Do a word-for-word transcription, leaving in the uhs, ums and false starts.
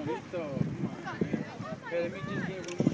Listo. Come on, man. Okay, let me just get one more.